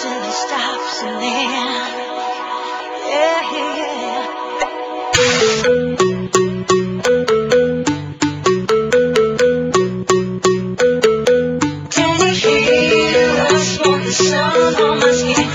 till it stops and then, yeah, can you feel the sun on my skin?